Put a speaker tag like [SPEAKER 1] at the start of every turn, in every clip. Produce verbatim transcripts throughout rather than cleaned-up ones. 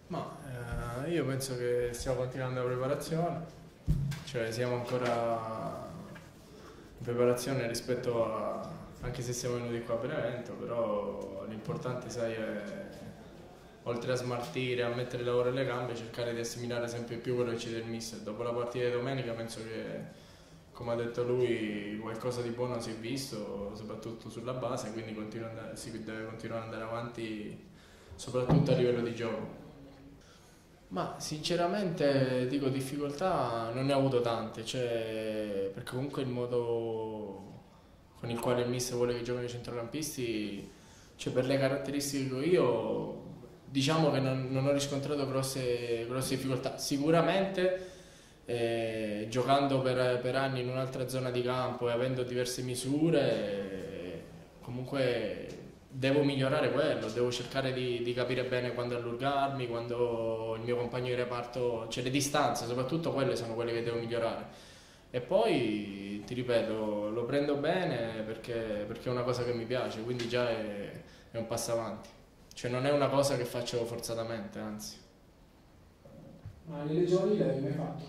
[SPEAKER 1] Ma eh, io penso che stiamo continuando la preparazione, cioè siamo ancora in preparazione rispetto a, anche se siamo venuti qua per evento, però l'importante, sai, è oltre a smartire, a mettere il lavoro alle gambe, cercare di assimilare sempre più quello che ci dice il mister. Dopo la partita di domenica penso che, come ha detto lui, qualcosa di buono si è visto, soprattutto sulla base, quindi continua andare, si deve continuare ad andare avanti, soprattutto a livello di gioco. Ma sinceramente dico difficoltà non ne ho avuto tante, cioè, perché comunque il modo con il quale il mister vuole che giocano i centrocampisti, cioè per le caratteristiche che ho io, diciamo che non, non ho riscontrato grosse, grosse difficoltà. Sicuramente eh, giocando per, per anni in un'altra zona di campo e avendo diverse misure, eh, comunque devo migliorare quello, devo cercare di, di capire bene quando allungarmi, quando il mio compagno di reparto, cioè le distanze, soprattutto quelle sono quelle che devo migliorare. E poi ti ripeto, lo prendo bene perché, perché è una cosa che mi piace, quindi già è, è un passo avanti. Cioè non è una cosa che faccio forzatamente, anzi.
[SPEAKER 2] Ma nelle giovanili l'hai mai fatto?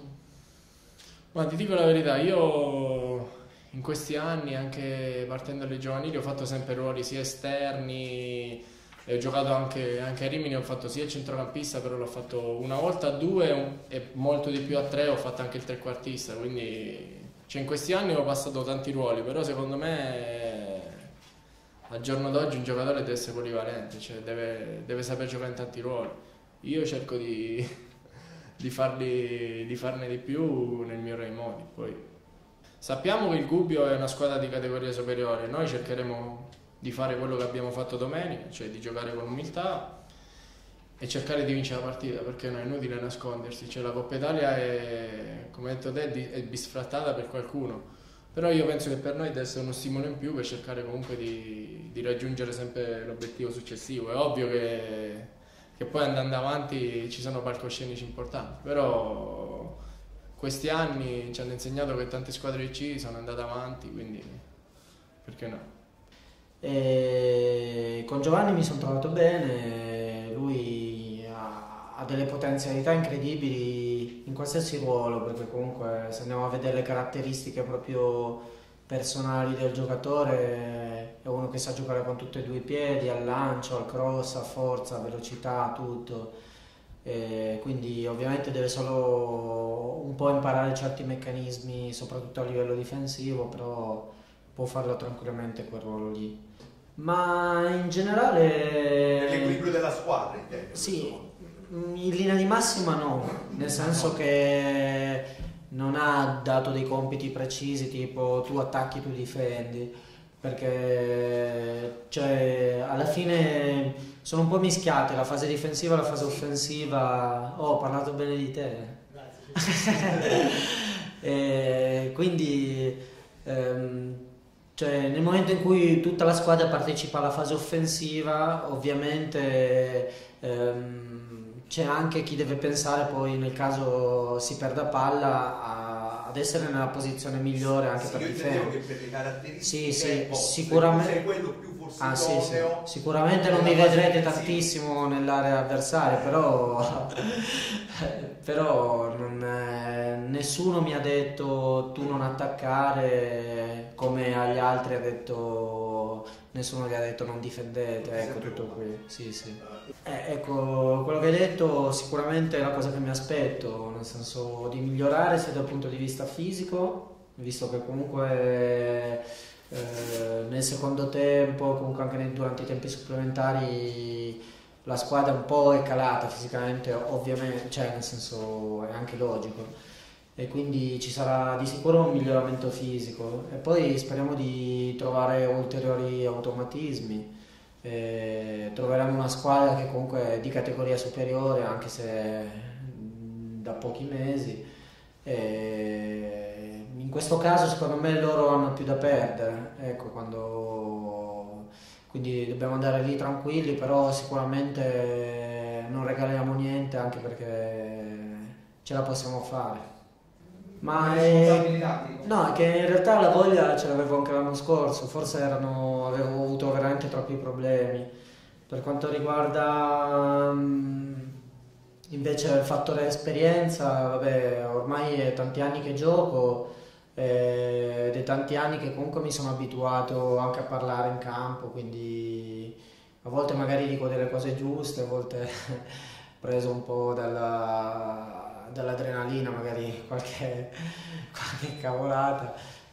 [SPEAKER 1] Ma ti dico la verità, io in questi anni, anche partendo dalle giovanili, ho fatto sempre ruoli sia esterni, e ho giocato anche, anche a Rimini, ho fatto sia il centrocampista, però l'ho fatto una volta a due e molto di più a tre, ho fatto anche il trequartista, quindi cioè in questi anni ho passato tanti ruoli, però secondo me al giorno d'oggi un giocatore deve essere polivalente, cioè deve, deve saper giocare in tanti ruoli. Io cerco di, di, farli, di farne di più nel migliore dei modi. Poi sappiamo che il Gubbio è una squadra di categoria superiore, noi cercheremo di fare quello che abbiamo fatto domenica, cioè di giocare con umiltà e cercare di vincere la partita, perché non è inutile nascondersi, cioè la Coppa Italia è, come hai detto te, è bisfrattata per qualcuno, però io penso che per noi deve essere uno stimolo in più per cercare comunque di, di raggiungere sempre l'obiettivo successivo. È ovvio che, che poi andando avanti ci sono palcoscenici importanti, però questi anni ci hanno insegnato che tante squadre C sono andate avanti, quindi perché no?
[SPEAKER 3] E con Giovanni mi sono trovato bene, lui ha, ha delle potenzialità incredibili in qualsiasi ruolo, perché comunque se andiamo a vedere le caratteristiche proprio personali del giocatore, è uno che sa giocare con tutti e due i piedi, al lancio, al cross, a forza, a velocità, tutto. E quindi ovviamente deve solo un po' imparare certi meccanismi, soprattutto a livello difensivo, però può farlo tranquillamente quel ruolo lì. Ma in generale...
[SPEAKER 4] L'equilibrio della squadra, intendo.
[SPEAKER 3] Sì, in linea di massima no, nel senso che non ha dato dei compiti precisi, tipo tu attacchi, tu difendi, perché cioè, alla fine sono un po' mischiate la fase difensiva e la fase offensiva. Oh, ho parlato bene di te. Grazie. E quindi... Ehm, Cioè, nel momento in cui tutta la squadra partecipa alla fase offensiva, ovviamente ehm, c'è anche chi deve pensare poi nel caso si perda palla a, ad essere nella posizione migliore anche
[SPEAKER 4] sì,
[SPEAKER 3] per
[SPEAKER 4] io
[SPEAKER 3] difendere.
[SPEAKER 4] Che per le caratteristiche
[SPEAKER 3] sì, sì,
[SPEAKER 4] posto,
[SPEAKER 3] sicuramente.
[SPEAKER 4] sei quello più forse
[SPEAKER 3] ah, sì, sì.
[SPEAKER 4] idoneo,
[SPEAKER 3] Sicuramente non mi vedrete tantissimo nell'area avversaria, però, però non, eh, nessuno mi ha detto tu non attaccare, come agli altri ha detto, nessuno gli ha detto non difendete, ecco tutto qui. Sì, sì. Eh, ecco, quello che hai detto sicuramente è la cosa che mi aspetto, nel senso di migliorare sia dal punto di vista fisico, visto che comunque eh, nel secondo tempo, comunque anche nei, durante i tempi supplementari, la squadra un po' è calata fisicamente, ovviamente, cioè nel senso è anche logico. E quindi ci sarà di sicuro un miglioramento fisico e poi speriamo di trovare ulteriori automatismi. E troveremo una squadra che comunque è di categoria superiore, anche se da pochi mesi, e in questo caso secondo me loro hanno più da perdere, ecco, quando... quindi dobbiamo andare lì tranquilli, però sicuramente non regaliamo niente, anche perché ce la possiamo fare. Ma è... no, è che in realtà la voglia ce l'avevo anche l'anno scorso, forse erano... avevo avuto veramente troppi problemi. Per quanto riguarda um, invece il fattore esperienza, vabbè, ormai è tanti anni che gioco eh, ed è tanti anni che comunque mi sono abituato anche a parlare in campo, quindi a volte magari dico delle cose giuste, a volte preso un po' dalla, dall'adrenalina, magari qualche, qualche cavolata,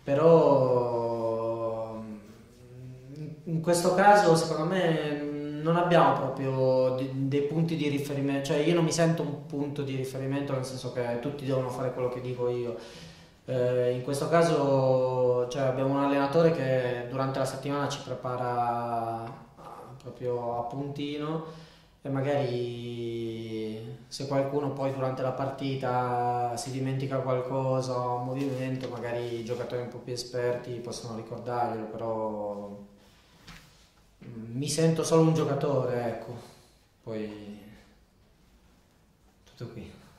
[SPEAKER 3] però in questo caso secondo me non abbiamo proprio di- dei punti di riferimento, cioè io non mi sento un punto di riferimento nel senso che tutti devono fare quello che dico io. Eh, in questo caso cioè, abbiamo un allenatore che durante la settimana ci prepara ah, proprio a puntino e magari se qualcuno poi durante la partita si dimentica qualcosa o un movimento, magari i giocatori un po' più esperti possono ricordarglielo, però mm, mi sento solo un giocatore, ecco, poi tutto qui.